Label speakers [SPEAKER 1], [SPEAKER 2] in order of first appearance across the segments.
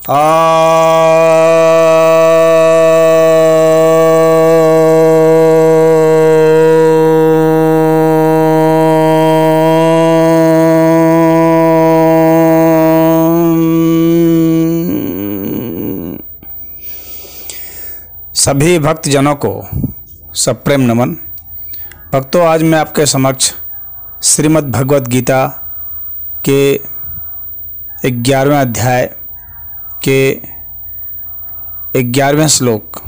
[SPEAKER 1] सभी भक्तजनों को सप्रेम नमन। भक्तों, आज मैं आपके समक्ष श्रीमद् भगवत गीता के 11वें अध्याय के 11वें श्लोक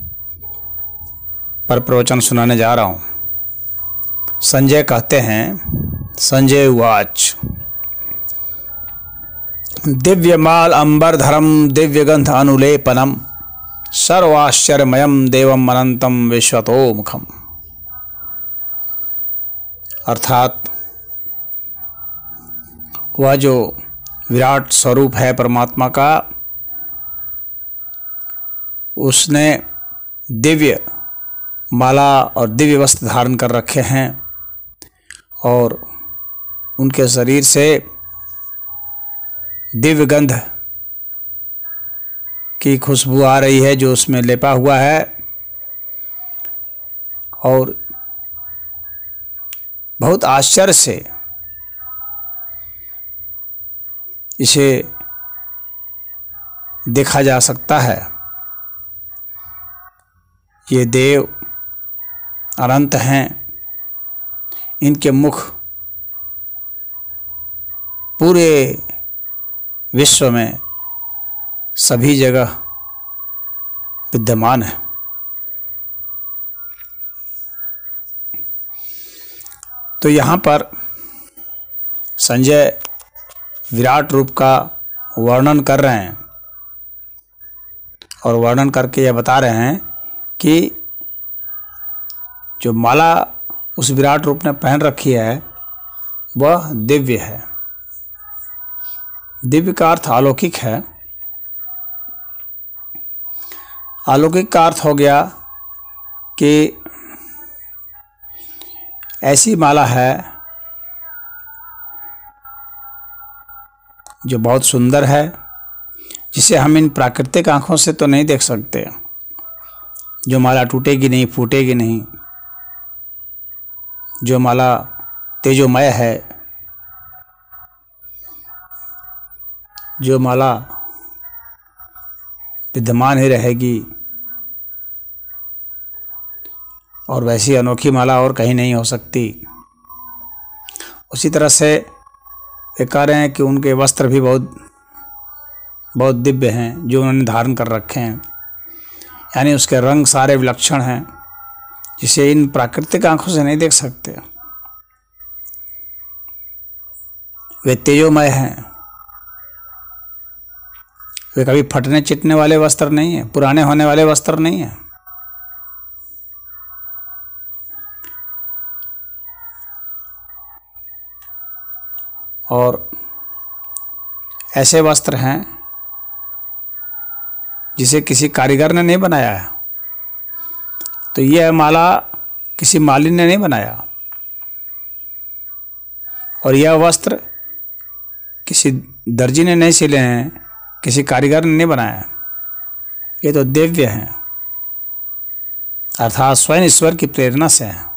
[SPEAKER 1] पर प्रवचन सुनाने जा रहा हूँ। संजय कहते हैं, संजय उवाच, दिव्यमाल अंबरधरम दिव्यगंध अनुलेपनम सर्वाश्चर्यमयम देवम अनंतम विश्वतो मुखम। अर्थात वह जो विराट स्वरूप है परमात्मा का, उसने दिव्य माला और दिव्य वस्त्र धारण कर रखे हैं और उनके शरीर से दिव्य गंध की खुशबू आ रही है जो उसमें लेपा हुआ है, और बहुत आश्चर्य से इसे देखा जा सकता है। ये देव अनंत हैं, इनके मुख पूरे विश्व में सभी जगह विद्यमान है। तो यहाँ पर संजय विराट रूप का वर्णन कर रहे हैं और वर्णन करके यह बता रहे हैं कि जो माला उस विराट रूप ने पहन रखी है वह दिव्य है। दिव्य का अर्थ अलौकिक है। अलौकिक का अर्थ हो गया कि ऐसी माला है जो बहुत सुंदर है, जिसे हम इन प्राकृतिक आंखों से तो नहीं देख सकते। जो माला टूटेगी नहीं, फूटेगी नहीं, जो माला तेजोमय है, जो माला विद्यमान ही रहेगी, और वैसी अनोखी माला और कहीं नहीं हो सकती। उसी तरह से ये कह रहे हैं कि उनके वस्त्र भी बहुत दिव्य हैं जो उन्होंने धारण कर रखे हैं, यानी उसके रंग सारे विलक्षण हैं जिसे इन प्राकृतिक आंखों से नहीं देख सकते। वे तेजोमय हैं, वे कभी फटने चिटने वाले वस्त्र नहीं है, पुराने होने वाले वस्त्र नहीं है। और ऐसे वस्त्र हैं जिसे किसी कारीगर ने नहीं बनाया है। तो यह माला किसी माली ने नहीं बनाया, और यह वस्त्र किसी दर्जी ने नहीं सिले हैं, किसी कारीगर ने नहीं बनाया। ये तो दिव्य है, अर्थात स्वयं ईश्वर की प्रेरणा से है।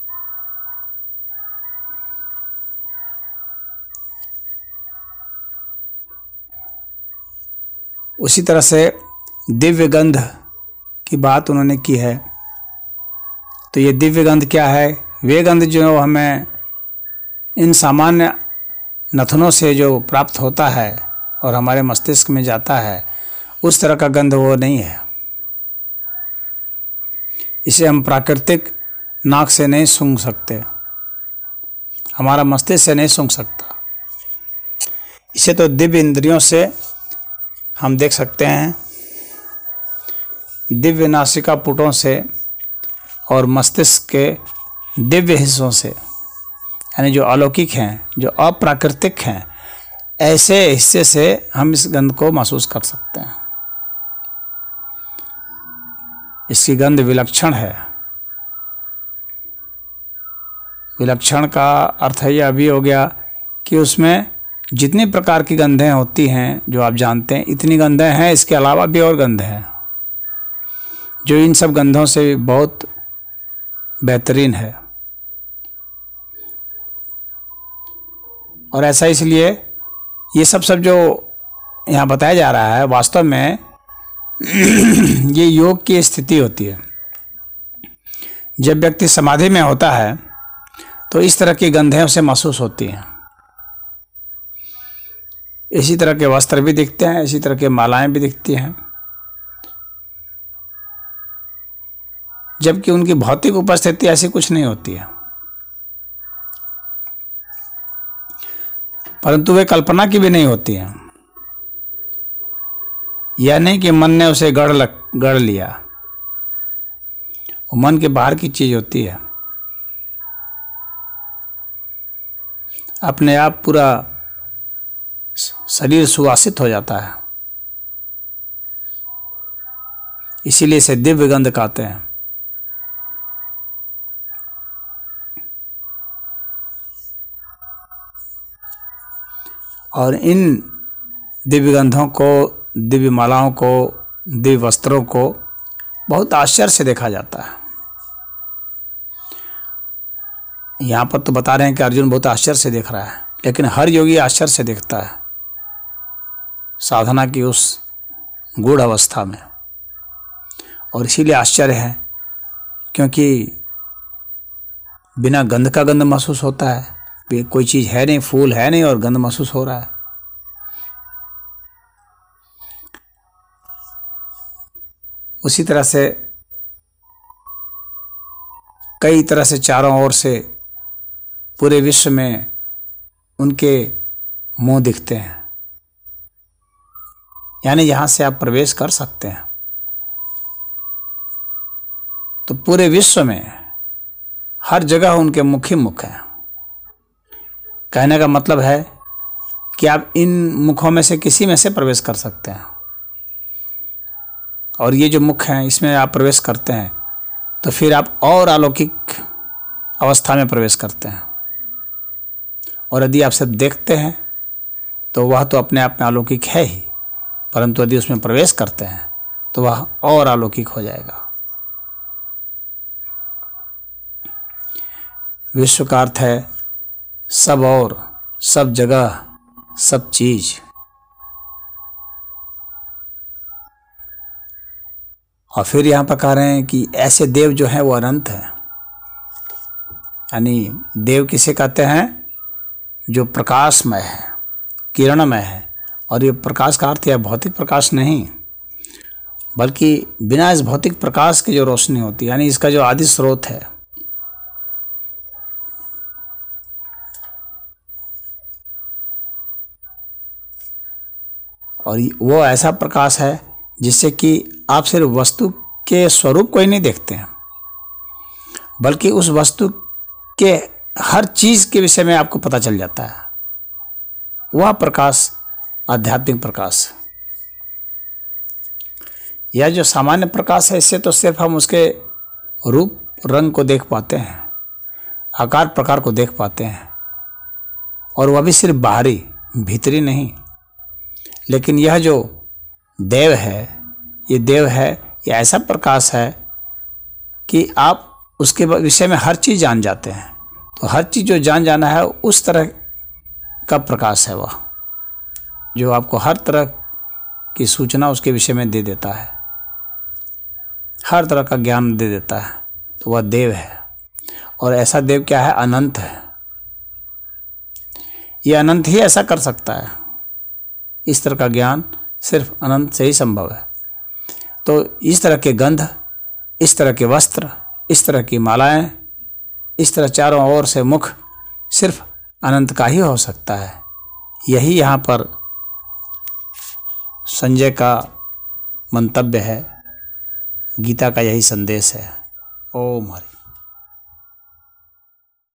[SPEAKER 1] उसी तरह से दिव्य गंध की बात उन्होंने की है। तो ये दिव्य गंध क्या है? वे गंध जो हमें इन सामान्य नथनों से जो प्राप्त होता है और हमारे मस्तिष्क में जाता है, उस तरह का गंध वो नहीं है। इसे हम प्राकृतिक नाक से नहीं सूंघ सकते, हमारा मस्तिष्क से नहीं सूंघ सकता। इसे तो दिव्य इंद्रियों से हम देख सकते हैं, दिव्य नासिका पुटों से और मस्तिष्क के दिव्य हिस्सों से, यानी जो अलौकिक हैं, जो अप्राकृतिक हैं, ऐसे हिस्से से हम इस गंध को महसूस कर सकते हैं। इसकी गंध विलक्षण है। विलक्षण का अर्थ यह भी हो गया कि उसमें जितनी प्रकार की गंधें होती हैं जो आप जानते हैं, इतनी गंधें हैं। इसके अलावा भी और गंध हैं जो इन सब गंधों से बहुत बेहतरीन है। और ऐसा इसलिए ये सब जो यहाँ बताया जा रहा है, वास्तव में ये योग की स्थिति होती है। जब व्यक्ति समाधि में होता है तो इस तरह की गंधें उसे महसूस होती हैं। इसी तरह के वस्त्र भी दिखते हैं, इसी तरह के मालाएं भी दिखती हैं, जबकि उनकी भौतिक उपस्थिति ऐसी कुछ नहीं होती है। परंतु वे कल्पना की भी नहीं होती हैं। यह नहीं कि मन ने उसे गढ़ लिया, वो मन के बाहर की चीज होती है। अपने आप पूरा शरीर सुवासित हो जाता है, इसीलिए इसे दिव्य गंध कहते हैं। और इन दिव्य गंधों को, दिव्य मालाओं को, दिव्य वस्त्रों को बहुत आश्चर्य से देखा जाता है। यहाँ पर तो बता रहे हैं कि अर्जुन बहुत आश्चर्य से देख रहा है, लेकिन हर योगी आश्चर्य से देखता है साधना की उस गूढ़ अवस्था में। और इसीलिए आश्चर्य है, क्योंकि बिना गंध का गंध महसूस होता है। कोई चीज़ है नहीं, फूल है नहीं और गंध महसूस हो रहा है। उसी तरह से कई तरह से चारों ओर से पूरे विश्व में उनके मुंह दिखते हैं, यानी यहां से आप प्रवेश कर सकते हैं। तो पूरे विश्व में हर जगह उनके मुख ही मुख हैं। कहने का मतलब है कि आप इन मुखों में से किसी में से प्रवेश कर सकते हैं। और ये जो मुख हैं, इसमें आप प्रवेश करते हैं तो फिर आप और अलौकिक अवस्था में प्रवेश करते हैं। और यदि आप सब देखते हैं तो वह तो अपने आप में अलौकिक है ही, परंतु यदि उसमें प्रवेश करते हैं तो वह और अलौकिक हो जाएगा। विश्व का अर्थ है सब और, सब जगह, सब चीज। और फिर यहाँ पर कह रहे हैं कि ऐसे देव जो हैं वो अनंत हैं। यानी देव किसे कहते हैं? जो प्रकाशमय है, किरणमय है। और ये प्रकाश का अर्थ है भौतिक प्रकाश नहीं, बल्कि बिना इस भौतिक प्रकाश की जो रोशनी होती है, यानी इसका जो आदि स्रोत है। और वो ऐसा प्रकाश है जिससे कि आप सिर्फ वस्तु के स्वरूप को ही नहीं देखते हैं, बल्कि उस वस्तु के हर चीज के विषय में आपको पता चल जाता है। वह प्रकाश आध्यात्मिक प्रकाश। यह जो सामान्य प्रकाश है, इससे तो सिर्फ हम उसके रूप रंग को देख पाते हैं, आकार प्रकार को देख पाते हैं, और वह भी सिर्फ बाहरी, भीतरी नहीं। लेकिन यह जो देव है, ये देव है, ये ऐसा प्रकाश है कि आप उसके विषय में हर चीज़ जान जाते हैं। तो हर चीज़ जो जान जाना है, उस तरह का प्रकाश है वह, जो आपको हर तरह की सूचना उसके विषय में दे देता है, हर तरह का ज्ञान दे देता है। तो वह देव है। और ऐसा देव क्या है? अनंत है। यह अनंत ही ऐसा कर सकता है। इस तरह का ज्ञान सिर्फ अनंत से ही संभव है। तो इस तरह के गंध, इस तरह के वस्त्र, इस तरह की मालाएं, इस तरह चारों ओर से मुख सिर्फ अनंत का ही हो सकता है। यही यहाँ पर संजय का मंतव्य है, गीता का यही संदेश है। ओम हरि।